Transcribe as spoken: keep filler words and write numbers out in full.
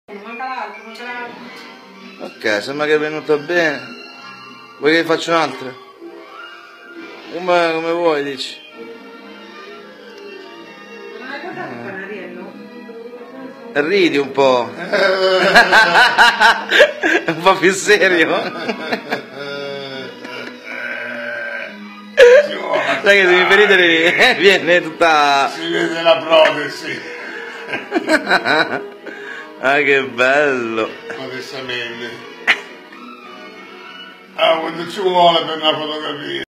Manca l'altro, manca l'altro. Ok, sembra che è venuto bene. Vuoi che ne faccia un'altra? Come, come vuoi, dici? Non hai guardato il canariello? Ridi un po'. Un po' più serio. Sai che se mi fai ridere viene tutta... Si vede la protesi. Ah, che bello. Modestamente. Ah, quando ci vuole per una fotografia.